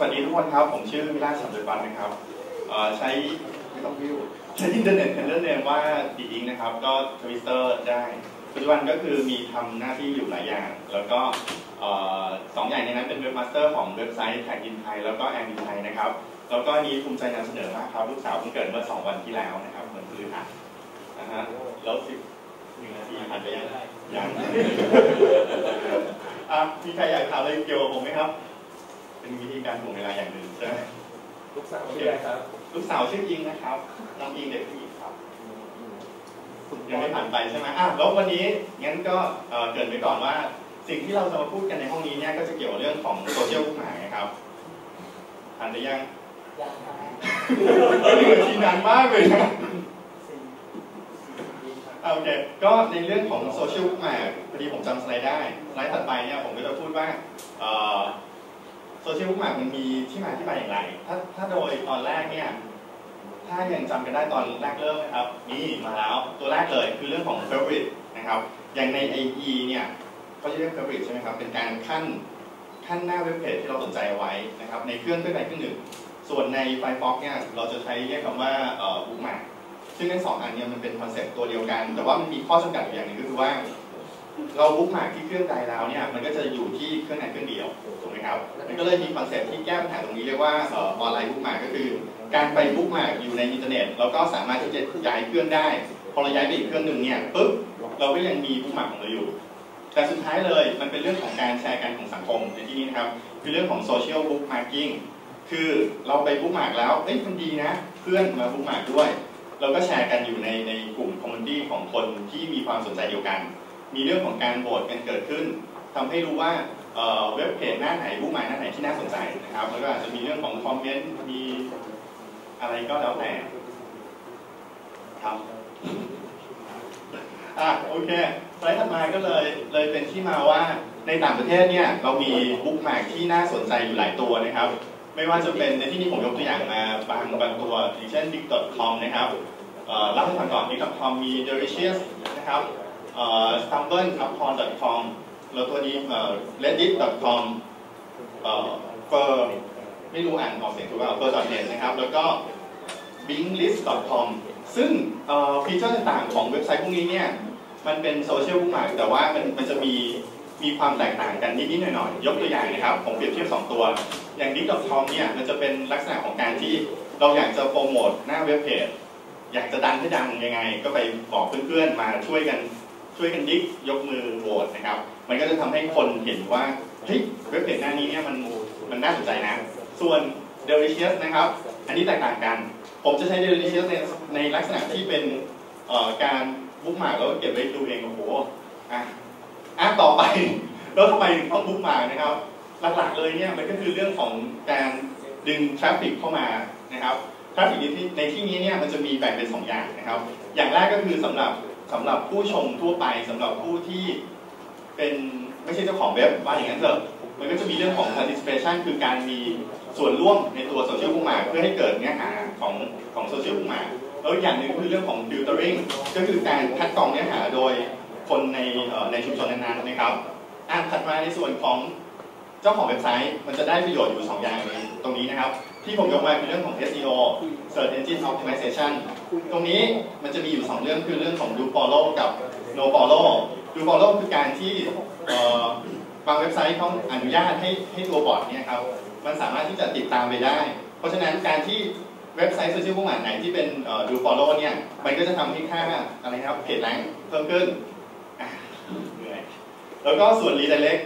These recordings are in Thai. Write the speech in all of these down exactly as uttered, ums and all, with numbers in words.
วัสดีทุกคนครับผมชื่อวิลาศ สัมฤทธิ์วัฒน์นะครับใช้ไม่ต้องวิวใช้อินเทอร์เน็ตเป็นเรื่องเนมว่าดีอิงนะครับก็ทวิตเตอร์ได้ปัจจุบันก็คือมีทำหน้าที่อยู่หลายอย่างแล้วก็สองอย่างในนั้นเป็นเว็บมาสเตอร์ของเว็บไซต์แท็กอินไทยแล้วก็แอมอินไทยนะครับแล้วก็นี้ภูมิใจนำเสนอมากครับลูกสาวเพิ่งเกิดเมื่อสองวันที่แล้วนะครับเหมือนพื้นอ่ะนะฮะแล้วสิบหนึ่งนาทีผ่านไปยังยังอ่ะมีใครอยากถามอะไรเกี่ยวกับผมไหมครับเป็นวิธีการถ่วงเวลาอย่างหนึ่งใช่ไหมลูกสาวชื่ออะไรครับลูกสาวชื่ออิงนะครับน้องอิงเด็กผู้หญิงครับยังไม่ผ่านไปใช่ไหมอ่ะแล้ววันนี้งั้นก็เกิดไว้ก่อนว่าสิ่งที่เราจะมาพูดกันในห้องนี้เนี่ยก็จะเกี่ยวกับเรื่องของโซเชียลกฎหมายครับผ่านไปยังยังครับหนึ่งนาทีนานมากเลยนะโอเคก็ในเรื่องของโซเชียลกฎหมายพอดีผมจำสไลด์ได้สไลด์ถัดไปเนี่ยผมก็จะพูดว่าโซเชียลบุ๊กมาร์กมันมีที่มาที่ไปอย่างไรถ้าถ้าโดยตอนแรกเนี่ยถ้ายังจำกันได้ตอนแรกเริ่มนะครับนี่มาแล้วตัวแรกเลยคือเรื่องของ favorite นะครับอย่างใน ไอ อี เนี่ยเขาจะเรียก favorite ใช่ไหมครับเป็นการขั้นขั้นหน้าเว็บเพจที่เราสนใจเอาไว้นะครับในเครื่องเครื่องใดเครื่องหนึ่งส่วนใน Firefox เนี่ยเราจะใช้เรียกคำว่า bookmark ซึ่งทั้งสองอันเนี่ยมันเป็นคอนเซ็ปต์ตัวเดียวกันแต่ว่ามันมีข้อจำกัดอย่างหนึ่งก็คือว่าเราบุ๊กมาร์กที่เครื่องใดแล้วเนี่ยมันก็จะอยู่ที่เครื่องไหนเครื่องเดียวถูกไหมครับมันก็เลยมีคอนเซ็ปต์ที่แก้ปัญหาตรงนี้เรียกว่าออนไลน์บุ๊กมาร์กก็คือการไปบุ๊กมาร์กอยู่ในอินเทอร์เน็ตเราก็สามารถที่จะย้ายเครื่องได้พอเราย้ายไปอีกเครื่องหนึ่งเนี่ยปุ๊บเราก็ยังมีบุ๊กมาร์กของเราอยู่แต่สุดท้ายเลยมันเป็นเรื่องของการแชร์กันของสังคมในที่นี้นะครับคือเรื่องของโซเชียลบุ๊กมาร์กิ้งคือเราไปบุ๊กมาร์กแล้วเอ้ยมันดีนะเพื่อนมาบุ๊กมาร์กด้วยเราก็แชร์กันอยู่ในในกลุ่มคอมมูนิตี้ของคนที่มีความสนใจเดียวกันมีเรื่องของการโหวตกันเกิดขึ้นทำให้รู้ว่าเว็บเพจหน้าไหนบุ๊กมาร์กหน้าไหนที่น่าสนใจนะครับแล้วก็อาจจะมีเรื่องของคอมเมนต์มีอะไรก็แล้วแต่ครับอ่ะโอเคสไลด์ถัดมาก็เลยเลยเป็นที่มาว่าในต่างประเทศเนี่ยเรามีบุ๊กมาร์กที่น่าสนใจอยู่หลายตัวนะครับไม่ว่าจะเป็นในที่นี้ผมยกตัวอย่างมาบางบางตัวอย่างเช่น ดิก ดอท คอม นะครับเล่าให้ฟังก่อน ดิก ดอท คอม มี Delicious นะครับสตัมเบิล อัพพอร์ ดอท คอม แล้วตัวนี้ เลดดิท ดอท คอม เฟอร์ไม่รู้อ่านออกเสียงถูกเปล่า เฟอร์ ดอท เน็ต นะครับแล้วก็ บิงลิสต์ ดอท คอม ซึ่งฟีเจอร์ต่างๆของเว็บไซต์พวกนี้เนี่ยมันเป็นโซเชียลบุ๊กมาร์กแต่ว่ามันมันจะมีมีความแตกต่างกันนิดๆหน่อยๆยกตัวอย่างนะครับผมเปรียบเทียบสองตัวอย่าง ดิก ดอท คอม เนี่ยมันจะเป็นลักษณะของการที่เราอยากจะโปรโมทหน้าเว็บเพจอยากจะดันให้ดังยังไงก็ไปบอกเพื่อนๆมาช่วยกันช่วยกันดิกยกมือโหวตนะครับมันก็จะทำให้คนเห็นว่าเฮ้ยเว็บเพจหน้านี้เนี่ยมันมันน่าสนใจนะส่วน Delicious นะครับอันนี้แตกต่างกันผมจะใช้ Delicious ในในลักษณะที่เป็นการบุ๊กมาร์กแล้วเก็บไว้ดูเองโอ้โหอ่ะอ่ะต่อไปแล้วทำไมต้องบุ๊กมาร์กนะครับหลักๆเลยเนี่ยมันก็คือเรื่องของการดึงทราฟฟิกเข้ามานะครับทราฟฟิกในที่นี้เนี่ยมันจะมีแบ่งเป็นสองอย่างนะครับอย่างแรกก็คือสำหรับสำหรับผู้ชมทั่วไปสำหรับผู้ที่เป็นไม่ใช่เจ้าของเว็บว่าอย่างนั้นเถอะมันก็จะมีเรื่องของ participation คือการมีส่วนร่วมในตัวโซเชียลบุ๊กมาร์กเพื่อให้เกิดเนื้อหาของของโซเชียลบุ๊กมาร์กแล้วอย่างหนึ่งคือเรื่องของ filtering ก็คือการคัดกรองเนื้อหาโดยคนในในชุมชนนั้นๆนะครับอ่ะถัดมาในส่วนของเจ้าของเว็บไซต์มันจะได้ประโยชน์อยู่สองอย่างตรงนี้นะครับที่ผมยกมาเป็นเรื่องของ เอส อี โอ Search Engine Optimization ตรงนี้มันจะมีอยู่สองเรื่องคือเรื่องของ Do Follow กับ No Follow Do Follow คือการที่บางเว็บไซต์เขาอนุญาตให้ให้ตัวบอทเนี่ยครับมันสามารถที่จะติดตามไปได้เพราะฉะนั้นการที่เว็บไซต์โซเชียลบุ๊กมาร์กไหนที่เป็น Do Follow เนี่ยมันก็จะทำให้ค่าอะไรครับเพจแรงค์เพิ่มขึ้นเหนื่อยแล้วก็ส่วน Redirect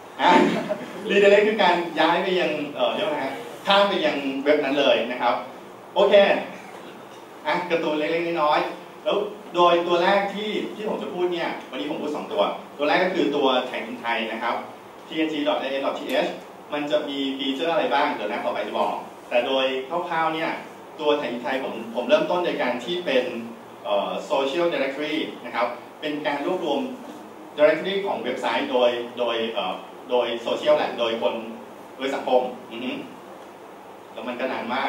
Redirect คือการย้ายไปยังเอ่อเรียกว่าไงข้ามไปยังเว็บนั้นเลยนะครับโอเคอ่ะการ์ตูนเล็กๆน้อยๆแล้วโดยตัวแรกที่ที่ผมจะพูดเนี่ยวันนี้ผมพูดสองตัวตัวแรกก็คือตัวแท็กอินไทยนะครับ ที เอ็น จี ดอท เอ เอ็น ดอท ที เอช มันจะมีฟีเจอร์อะไรบ้างเดี๋ยวนะต่อไปจะบอกแต่โดยคร่าวๆเนี่ยตัวแท็กอินไทยผมผมเริ่มต้นโดยการที่เป็นเอ่อ social directory นะครับเป็นการรวบรวม directory ของเว็บไซต์โดยโดยเอ่อโดยโซเชียลแหละโดยคนโดยสังคมอือฮึแล้วมันก็นานมาก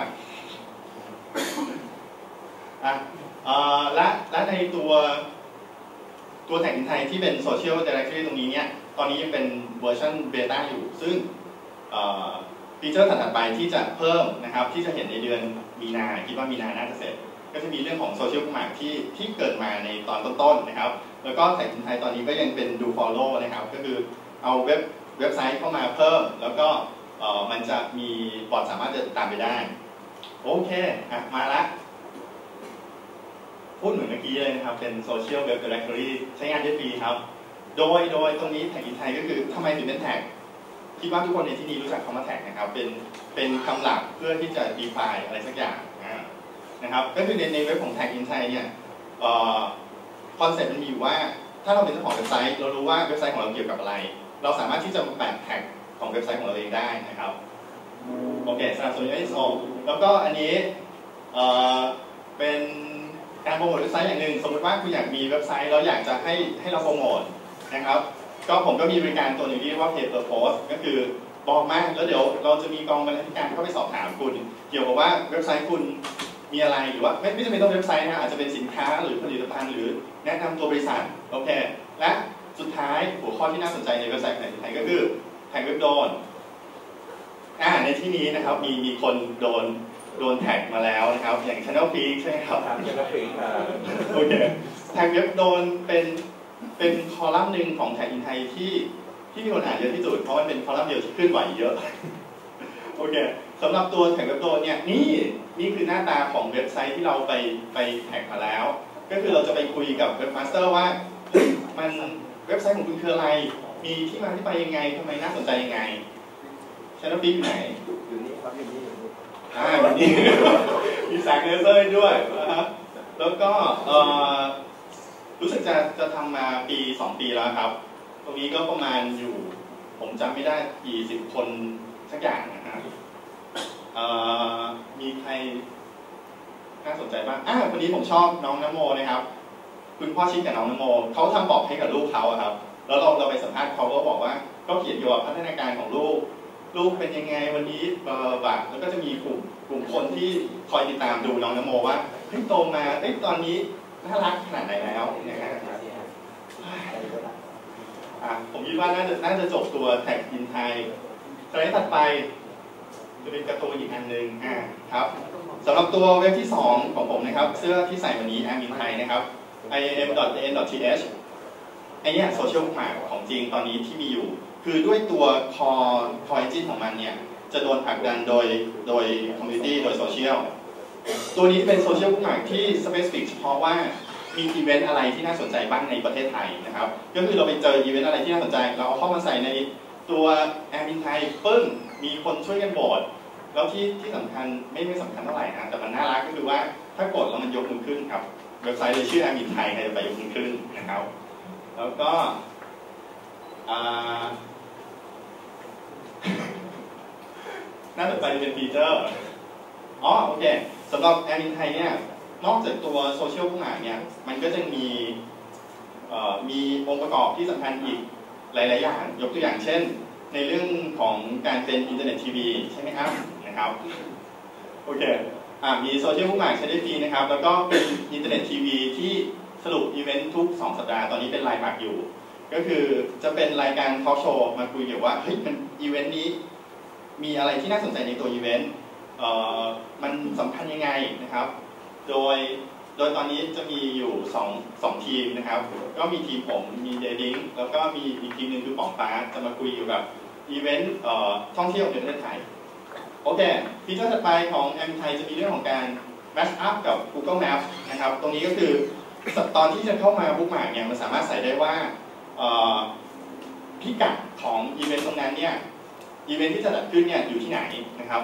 อ่ะและและในตัวตัวแท็กอินไทยที่เป็นโซเชียล directory ตรงนี้เนี่ยตอนนี้ยังเป็นเวอร์ชันเบต้าอยู่ซึ่งฟีเจอร์ถัดไปที่จะเพิ่มนะครับที่จะเห็นในเดือนมีนาคิดว่ามีนาน่าจะเสร็จก็จะมีเรื่องของโซเชียลบุ๊กมาร์คที่ที่เกิดมาในตอนต้นๆนะครับแล้วก็แท็กอินไทยตอนนี้ก็ยังเป็นดู follow นะครับก็คือเอาเว็บเว็บไซต์เข้ามาเพิ่มแล้วก็เอ่อมันจะมีบอทสามารถจะตามไปได้โอเคอ่ะมาละพูดเหมือนเมื่อกี้เลยนะครับเป็น Social Web Directory ใช้งานได้ฟรีครับโดยโดยตรงนี้แท็กอินไทยก็คือทำไมถึงเป็นแท็กคิดว่าทุกคนในที่นี้รู้จักคำว่าแท็กนะครับเป็นเป็นคำหลักเพื่อที่จะ define อะไรสักอย่างนะครับก็คือในในเว็บของแท็กอินไทยเนี่ยคอนเซ็ปต์มันมีอยู่ว่าถ้าเราเป็นเจ้าของเว็บไซต์เรารู้ว่าเว็บไซต์ของเราเกี่ยวกับอะไรเราสามารถที่จะแปะแท็กของเว็บไซต์ของเราเองได้นะครับโอเคสำหรับส่วนนี้ เอส โอ แล้วก็อันนี้เอ่อเป็นการโปรโมทเว็บไซต์อย่างหนึ่งสมมติว่าคุณอยากมีเว็บไซต์เราอยากจะให้ให้เราโปรโมทนะครับก็ผมก็มีบริการตัวหนึ่งที่เรียกว่า Pay per Post ก็คือบอกมาแล้วเดี๋ยวเราจะมีกองบรรณาธิการเข้าไปสอบถามคุณเกี่ยวกับว่าเว็บไซต์คุณมีอะไรหรือว่าไม่ไม่จำเป็นต้องเว็บไซต์นะอาจจะเป็นสินค้าหรือผลิตภัณฑ์หรือแนะนำตัวบริษัทโอเคและสุดท้ายหัวข้อที่น่าสนใจในเว็บไซต์แท็กอินไทยก็คือแท็กเว็บโดนอ่าในที่นี้นะครับมีมีคนโดนโดนแท็กมาแล้วนะครับอย่าง Channel Freak ใช่ไหมครับ Channel Freak โอเคแท็กเว็บโดนเป็นเป็นคอลัมน์หนึ่งของแท็กอินไทยที่ที่มีคนอ่านเยอะที่สุดเพราะมันเป็นคอลัมน์เดียวที่เคลื่อนไหวเยอะโอเคสำหรับตัวแท็กเว็บโดนเนี่ยนี่นี่คือหน้าตาของเว็บไซต์ที่เราไปไปแท็กมาแล้วก็คือเราจะไปคุยกับเว็บมาสเตอร์ว่าเฮ้ยมันเว็บไซต์ของคุณคืออะไรมีที่มาที่ไปยังไงทำไมน่าสนใจยังไงChannel Freak อยู่ไหนอยู่นี่ครับอยู่นี่อยู่นี่อ่าอยู่นี่มีแสงเลเซอร์ด้วยนะครับแล้วก็เอ่อรู้สึกจะจะทำมาปีสองปีแล้วครับตรงนี้ก็ประมาณอยู่ผมจำไม่ได้กี่สิบคนสักอย่างนะฮะมีใครน่าสนใจบ้างอ่าวันนี้ผมชอบน้องนโมนะครับคุณพ่อชิดกับน้องนโมเขาทำบอกให้กับลูกเขาครับแล้วเราเราไปสัมภาษณ์เขาก็บอกว่าก็เขียนเกี่ยวกับพัฒนาการของลูกลูกเป็นยังไงวันนี้บาแล้วก็จะมีกลุ่มกลุ่มคนที่คอยติดตามดูน้องนโมว่าเฮ้ยโตมาเฮ้ยตอนนี้น่ารักขนาดไหนแล้วนะฮะอ่ะผมคิดว่าน่าจะน่าจะจบตัวแท็กอินไทยสไลด์ถัดไปจะเป็นการ์ตูนอีกอันหนึ่งอ่าครับสำหรับตัวเว็บที่สองของผมนะครับเสื้อที่ใส่วันนี้ Aim in Thai นะครับ ไอ เอ็ม ดอท เอ เอ็น ดอท ที เอช ไอเนี้ยโซเชียลบุ๊กมาร์คของจริงตอนนี้ที่มีอยู่คือด้วยตัว core core engine ของมันเนี่ยจะโดนผลักดันโดยโดย community โดยโซเชียลตัวนี้เป็นโซเชียลบุ๊กมาร์คที่ specific เฉพาะว่ามีอีเวนต์อะไรที่น่าสนใจบ้างในประเทศไทยนะครับก็คือเราไปเจออีเวนต์อะไรที่น่าสนใจเราเอาเข้ามาใส่ในตัว Aim in Thai ปึ้งมีคนช่วยกันโหวตแล้วที่ที่สำคัญไม่ไม่สำคัญเท่าไหร่นะแต่มันน่ารักก็คือว่าถ้ากดแล้วมันยกมือขึ้นครับเว็บไซต์เลยชื่อ Aim in Thai ใครจะไปยกมือขึ้นนะครับแล้วก็น่าสนใจเป็นฟีเจอร์อ๋อโอเคสำหรับ Aim in Thai เนี่ยนอกจากตัวโซเชียลพวกนั้นเนี่ยมันก็จะมีมีองค์ประกอบที่สำคัญอีกหลายๆอย่างยกตัวอย่างเช่นในเรื่องของการเป็นอินเทอร์เน็ตทีวีใช่ไหมครับนะครับโอเคอ่ามีโซเชียลบุ๊กมาร์คใช้ได้ฟรีนะครับแล้วก็เป็นอินเทอร์เน็ตทีวีที่สรุปอีเวนต์ทุกสองสัปดาห์ตอนนี้เป็นไลน์บักอยู่ก็คือจะเป็นรายการทอล์กโชว์มาคุยเกี่ยวว่าเฮ้ยมันอีเวนต์นี้มีอะไรที่น่าสนใจในตัวอีเวนต์เอ่อมันสำคัญยังไงนะครับโดยโดยตอนนี้จะมีอยู่สองสองทีมนะครับก็มีทีมผมมีเดดิ้งแล้วก็มีอีกทีมหนึ่งคือป๋องฟ้าจะมาคุยอยู่กับอีเวนต์ท่องเที่ยวในประเทศไทยโอเคฟีเจอร์ถัดไปของ Aim in Thai จะมีเรื่องของการ match up กับ Google Map นะครับตรงนี้ก็คือตอนที่จะเข้ามาบุ๊กมาร์คเนี่ยมันสามารถใส่ได้ว่าพิกัดของอีเวนต์ตรงนั้นเนี่ยอีเวนต์ที่จะจัดขึ้นเนี่ยอยู่ที่ไหนนะครับ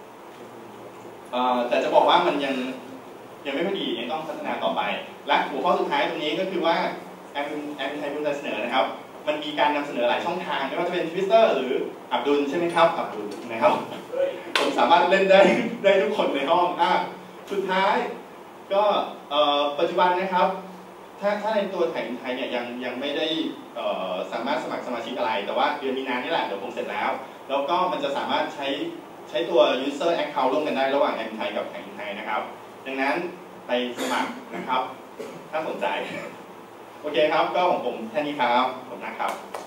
แต่จะบอกว่ามันยังยังไม่พอดียังต้องพัฒนาต่อไปและหัวข้อสุดท้ายตรงนี้ก็คือว่า Aim in Thai คุณจะเสนอนะครับมันมีการนำเสนอหลายช่องทางไม่ว่าจะเป็น Twitter หรืออับดุลใช่ไหมครับอับดุลนะครับผมสามารถเล่นได้ได้ทุกคนในห้องอ่ะสุดท้ายก็ปัจจุบันนะครับถ้าถ้าในตัวแท็กอินไทยเนี่ยยังยังไม่ได้สามารถสมัครสมาชิกอะไรแต่ว่าเดือนมีนานี่แหละเดี๋ยวผมเสร็จแล้วแล้วก็มันจะสามารถใช้ใช้ตัว user account ร่วมกันได้ระหว่าง Aim in Thai กับแท็กอินไทยนะครับดังนั้นไปสมัครนะครับถ้าสนใจโอเคครับก็ของผมแค่นี้ครับขอบคุณนะครับ